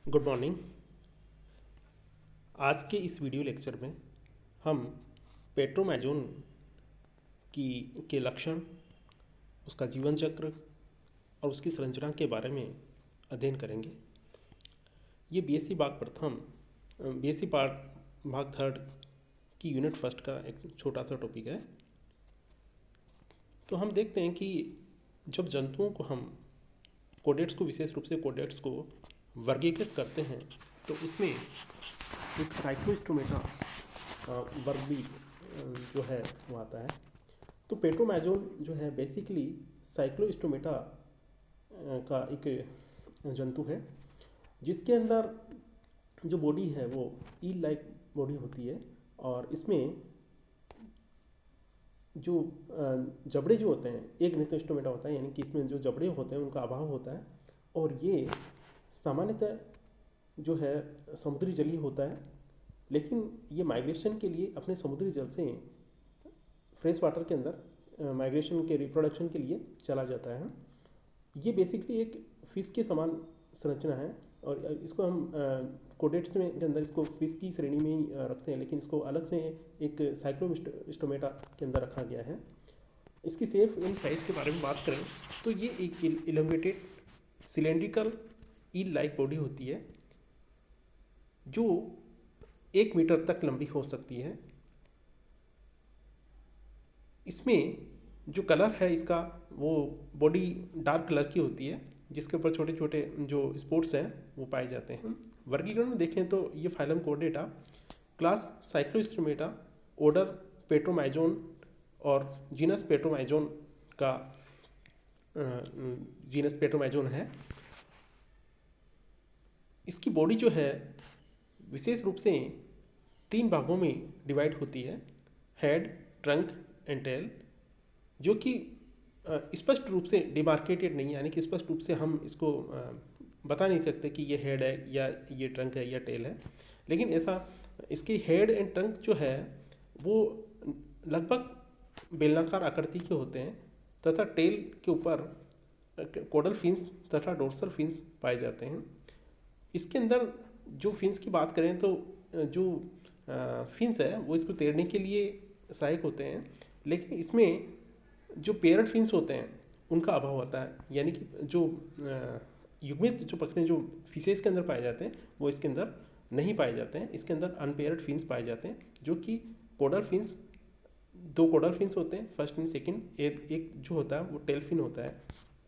Good morning. आज के इस वीडियो लेक्चर में हम पेट्रोमैजोन की के लक्षण, उसका जीवन चक्र और उसकी संरचना के बारे में अध्ययन करेंगे। ये बीएससी पार्ट भाग थर्ड की यूनिट फर्स्ट का एक छोटा सा टॉपिक है। तो हम देखते हैं कि जब जंतुओं को हम कोडेट्स को, विशेष रूप से कोडेट्स को वर्गीकृत करते हैं तो उसमें एक साइक्लोस्टोमेटा वर्ग भी जो है वो आता है। तो पेट्रोमैजोन जो है बेसिकली साइक्लोस्टोमेटा का एक जंतु है, जिसके अंदर जो बॉडी है वो ईल लाइक बॉडी होती है और इसमें जो जबड़े जो होते हैं, एक नित्योस्टोमेटा होता है, यानी कि इसमें जो जबड़े होते हैं उनका अभाव होता है और ये सामान्यतः जो है समुद्री जलीय होता है, लेकिन ये माइग्रेशन के लिए अपने समुद्री जल से फ्रेश वाटर के अंदर माइग्रेशन के रिप्रोडक्शन के लिए चला जाता है। ये बेसिकली एक फिश के समान संरचना है और इसको हम कोडेट्स में के अंदर इसको फिश की श्रेणी में ही रखते हैं, लेकिन इसको अलग से एक साइक्लोस्टोमेटा के अंदर रखा गया है। इसकी सेफ इन साइज के बारे में बात करें तो ये एक elongated cylindrical eel like body होती है जो 1 मीटर तक लंबी हो सकती है। इसमें जो कलर है इसका, वो बॉडी डार्क कलर की होती है, जिसके ऊपर छोटे छोटे जो स्पॉट्स हैं वो पाए जाते हैं। वर्गीकरण में देखें तो ये phylum Chordata, class Cyclostomata, order Petromyzon और जीनस पेट्रोमैजोन का जीनस पेट्रोमैजोन है। इसकी बॉडी जो है विशेष रूप से 3 भागों में डिवाइड होती है, हेड, ट्रंक एंड टेल, जो कि स्पष्ट रूप से डिमार्केटेड नहीं है, यानी कि स्पष्ट रूप से हम इसको बता नहीं सकते कि ये हेड है या ये ट्रंक है या टेल है। लेकिन ऐसा इसकी हेड एंड ट्रंक जो है वो लगभग बेलनाकार आकृति के होते हैं तथा टेल के ऊपर कोडल फिन्स तथा डोर्सल फिन्स पाए जाते हैं। इसके अंदर जो फिन्स की बात करें तो जो फिन्स है वो इसको तैरने के लिए सहायक होते हैं, लेकिन इसमें जो पेयर्ड फिन्स होते हैं उनका अभाव होता है, यानी कि जो युग्मित जो पकड़े जो फिशेस के अंदर पाए जाते हैं वो इसके अंदर नहीं पाए जाते हैं। इसके अंदर अनपेयर्ड फिन्स पाए जाते हैं, जो कि कोडल फिन्स, 2 कोडल फिन्स होते हैं, फर्स्ट एंड सेकंड। एक जो होता है वो टेल फिन होता है।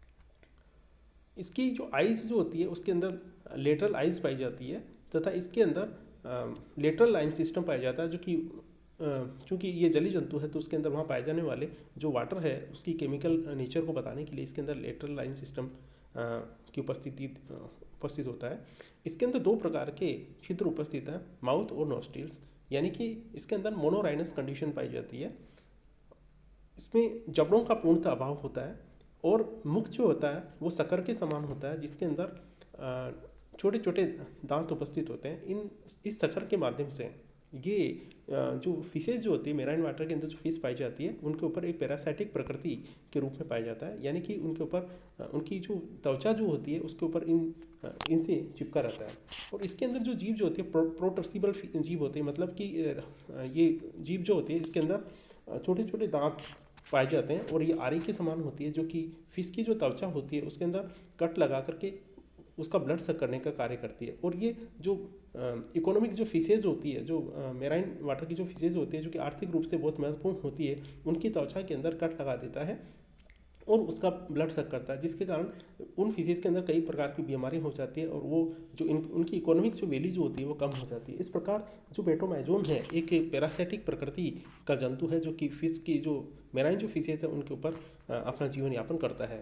इसकी जो आइज़ जो होती है उसके अंदर लेटरल आइज़ पाई जाती है तथा इसके अंदर लेटरल लाइन सिस्टम पाया जाता है, जो कि चूँकि ये जलीय जंतु है तो उसके अंदर वहाँ पाए जाने वाले जो वाटर है उसकी केमिकल नेचर को बताने के लिए इसके अंदर लेटरल लाइन सिस्टम की उपस्थित होता है। इसके अंदर 2 प्रकार के छिद्र उपस्थित हैं, माउथ और नोस्ट्रिल्स, यानी कि इसके अंदर मोनोराइनस कंडीशन पाई जाती है। इसमें जबड़ों का पूर्णतः अभाव होता है और मुख जो होता है वो शक्कर के समान होता है, जिसके अंदर छोटे छोटे दांत उपस्थित होते हैं। इस शक्कर के माध्यम से ये जो फिशेज जो होती है मेराइन वाटर के अंदर जो फिश पाई जाती है उनके ऊपर एक पैरासाइटिक प्रकृति के रूप में पाया जाता है, यानी कि उनके ऊपर उनकी जो त्वचा जो होती है उसके ऊपर इनसे चिपका रहता है। और इसके अंदर जो जीव जो होती है प्रोटर्सिबल जीव होती है, मतलब कि ये जीव जो होती है इसके अंदर छोटे छोटे दांत पाए जाते हैं और ये आरी के समान होती है, जो कि फिश की जो त्वचा होती है उसके अंदर कट लगा करके उसका ब्लड सक करने का कार्य करती है। और ये जो इकोनॉमिक जो फिशेज होती है, जो मेराइन वाटर की जो फिशेज होती है, जो कि आर्थिक रूप से बहुत महत्वपूर्ण होती है, उनकी त्वचा के अंदर कट लगा देता है और उसका ब्लड सक करता है, जिसके कारण उन फिशेज के अंदर कई प्रकार की बीमारी हो जाती है और वो जो उनकी इकोनॉमिक जो वैल्यू जो होती है वो कम हो जाती है। इस प्रकार जो पेट्रोमैजोन है एक पैरासाइटिक प्रकृति का जंतु है, जो कि फिश की जो मेराइन जो फिशेज है उनके ऊपर अपना जीवन यापन करता है।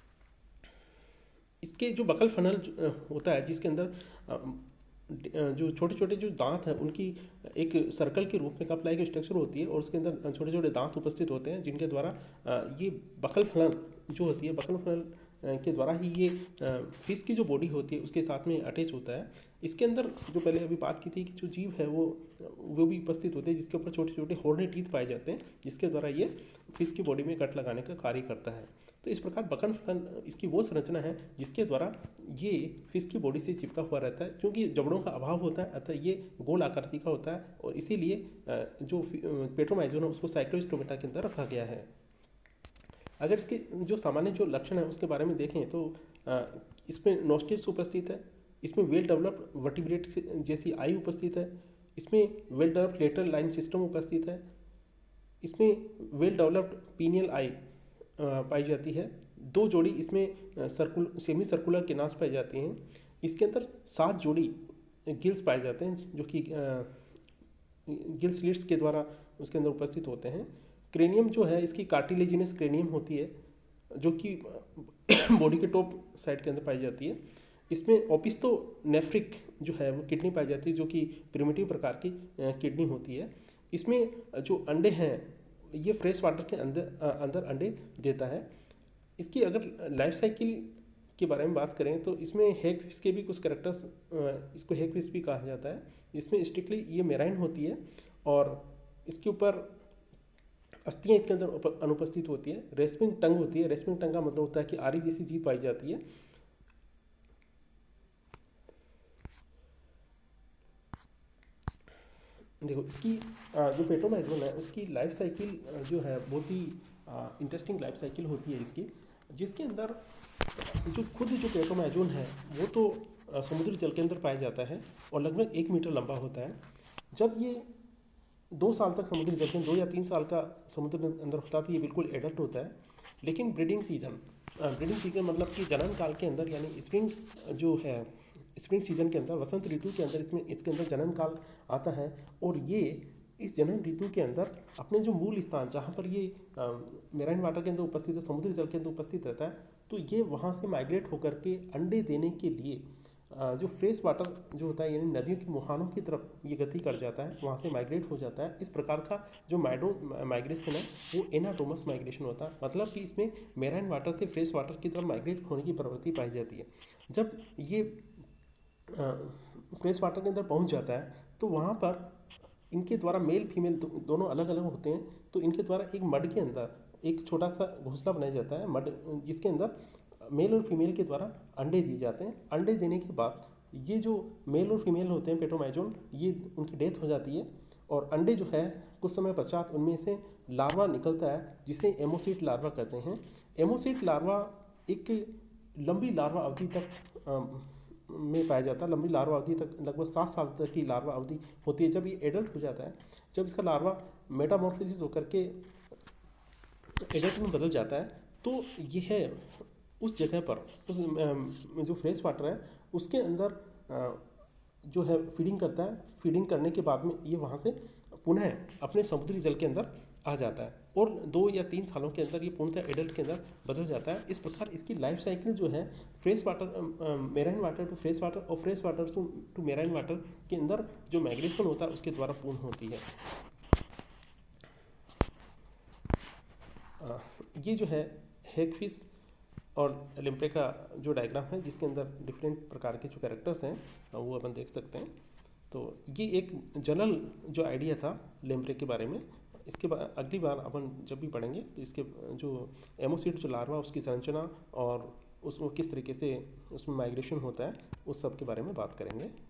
इसके जो बकल फनल होता है, जिसके अंदर जो छोटे छोटे जो दांत हैं उनकी एक सर्कल के रूप में कप लाइक स्ट्रक्चर होती है और उसके अंदर छोटे छोटे दांत उपस्थित होते हैं, जिनके द्वारा ये बकल फनल जो होती है, बकल फनल के द्वारा ही ये फिश की जो बॉडी होती है उसके साथ में अटैच होता है। इसके अंदर जो पहले अभी बात की थी कि जो जीव है वो भी उपस्थित होते हैं, जिसके ऊपर छोटे छोटे हॉर्नी टीथ पाए जाते हैं, जिसके द्वारा ये फिश की बॉडी में कट लगाने का कार्य करता है। तो इस प्रकार बकन फ्लैन इसकी वो संरचना है जिसके द्वारा ये फिश की बॉडी से चिपका हुआ रहता है। क्योंकि जबड़ों का अभाव होता है अतः ये गोल आकृति का होता है, और इसीलिए जो पेट्रोमाइजोन है उसको साइक्लोस्टोमेटा के अंदर रखा गया है। अगर इसके जो सामान्य जो लक्षण है उसके बारे में देखें तो इसमें नोस्टिल्स उपस्थित है, इसमें वेल डेवलप्ड वर्टिब्रेट जैसी आई उपस्थित है, इसमें well developed lateral line system उपस्थित है, इसमें वेल डेवलप्ड पीनियल आई पाई जाती है। 2 जोड़ी इसमें सेमी सर्कुलर किनास पाई जाती हैं। इसके अंदर 7 जोड़ी गिल्स पाए जाते हैं जो कि गिल स्लिट्स के द्वारा उसके अंदर उपस्थित होते हैं। क्रेनियम जो है इसकी कार्टिलेजिनस क्रेनियम होती है जो कि बॉडी के टॉप साइड के अंदर पाई जाती है। इसमें ओपिस्टोनेफ्रिक जो है वो किडनी पाई जाती है जो कि प्रिमिटिव प्रकार की किडनी होती है। इसमें जो अंडे हैं ये फ्रेश वाटर के अंदर अंडे देता है। इसकी अगर लाइफ साइकिल के बारे में बात करें तो इसमें हैग फिश के भी कुछ कैरेक्टर्स, इसको हैग फिश भी कहा जाता है। इसमें स्ट्रिक्टली ये मेराइन होती है और इसके ऊपर अस्थियाँ इसके अंदर अनुपस्थित होती है। रेस्पिंग टंग होती है। रेस्पिंग टंग का मतलब होता है कि आरी जैसी जीभ पाई जाती है। देखो इसकी जो पेट्रोमाइजोन है उसकी लाइफ साइकिल जो है बहुत ही इंटरेस्टिंग लाइफ साइकिल होती है इसकी, जिसके अंदर जो खुद जो पेट्रोमाइजोन है वो तो समुद्री जल के अंदर पाया जाता है और लगभग 1 मीटर लंबा होता है। जब ये 2 साल तक समुद्री जल के 2 या 3 साल का समुद्र के अंदर होता है तो ये बिल्कुल एडल्ट होता है। लेकिन ब्रीडिंग सीजन मतलब कि जनन काल के अंदर यानी स्प्रिंग जो है स्प्रिंग सीजन के अंदर, वसंत ऋतु के अंदर इसके अंदर जनन काल आता है और ये इस जनन ऋतु के अंदर अपने जो मूल स्थान जहाँ पर ये मेराइन वाटर के अंदर उपस्थित है, समुद्री जल के अंदर उपस्थित रहता है, तो ये वहाँ से माइग्रेट होकर के अंडे देने के लिए जो फ्रेश वाटर जो होता है यानी नदियों की मुहानों की तरफ ये गति कर जाता है, वहाँ से माइग्रेट हो जाता है। इस प्रकार का जो माइग्रेशन है वो एनाटोमस माइग्रेशन होता है, मतलब कि इसमें मेराइन वाटर से फ्रेश वाटर की तरफ माइग्रेट होने की प्रवृत्ति पाई जाती है। जब ये फ्रेश वाटर के अंदर पहुँच जाता है तो वहाँ पर इनके द्वारा मेल फीमेल दोनों अलग अलग होते हैं, तो इनके द्वारा एक मड के अंदर एक छोटा सा घोंसला बनाया जाता है मड, जिसके अंदर मेल और फीमेल के द्वारा अंडे दिए जाते हैं। अंडे देने के बाद ये जो मेल और फीमेल होते हैं पेट्रोमाइजोन, ये उनकी डेथ हो जाती है और अंडे जो है कुछ समय पश्चात उनमें से लार्वा निकलता है जिसे एमोसीट लार्वा कहते हैं। एमोसीट लार्वा एक लंबी लार्वा अवधि तक में पाया जाता है। लंबी लार्वा अवधि तक लगभग 7 साल तक की लार्वा अवधि होती है। जब ये एडल्ट हो जाता है, जब इसका लार्वा मेटामॉर्फोसिस होकर के एडल्ट में बदल जाता है, तो यह है उस जगह पर उस जो फ्रेश वाटर है उसके अंदर जो है फीडिंग करता है। फीडिंग करने के बाद में ये वहाँ से पुनः अपने समुद्री जल के अंदर आ जाता है और 2 या 3 सालों के अंदर ये पूर्णतः एडल्ट के अंदर बदल जाता है। इस प्रकार इसकी लाइफ साइकिल जो है fresh water marine water to fresh water और fresh water to marine water के अंदर जो माइग्रेशन होता है उसके द्वारा पूर्ण होती है। ये जो है हैगफिश और लेम्प्रे का जो डायग्राम है जिसके अंदर डिफरेंट प्रकार के जो कैरेक्टर्स हैं वो अपन देख सकते हैं। तो ये एक जनरल जो आइडिया था लेम्प्रे के बारे में। इसके बाद अगली बार अपन जब भी पढ़ेंगे तो इसके जो एमोसीट जो लार्वा उसकी संरचना और उसमें किस तरीके से उसमें माइग्रेशन होता है उस सब के बारे में बात करेंगे।